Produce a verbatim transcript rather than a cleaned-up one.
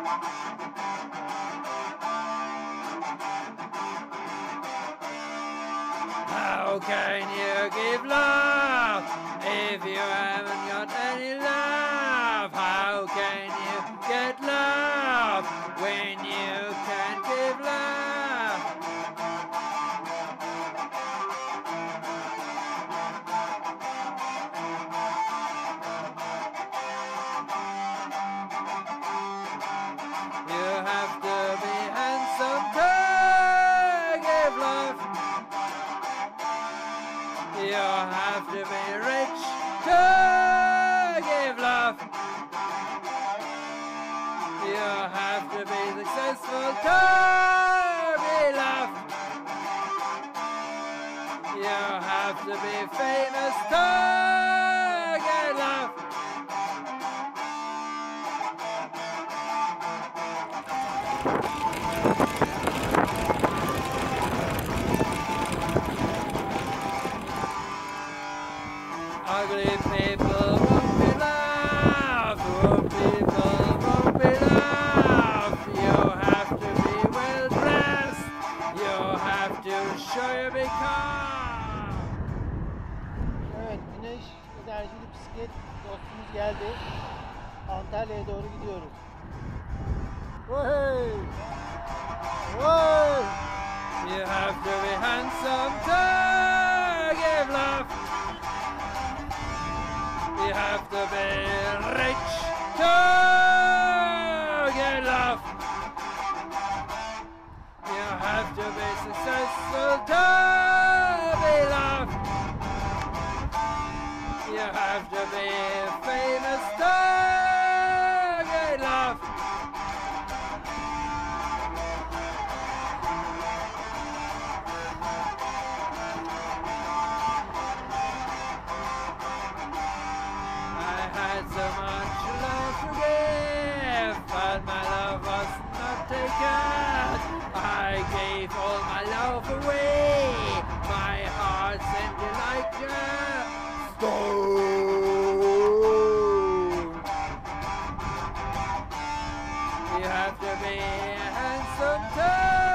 How can you give love if you haven't got any love? How can you get love when you can't give love? You have to be handsome to give love. You have to be rich to give love. You have to be successful to be loved. You have to be famous to get love. Ugly people won't be loved. Poor people won't be loved. You have to be well dressed. You have to show your big car. Evet, güneş enerjili bisiklet dostumuz geldi. Antalya'ya doğru gidiyoruz. Hey! Hey! You have to be handsome to give love. You have to be rich to get love. You have to be successful to be loved. You have to be famous to get love. So much love to give, but my love was not taken. I gave all my love away. My heart's empty like a stone. You have to be handsome too.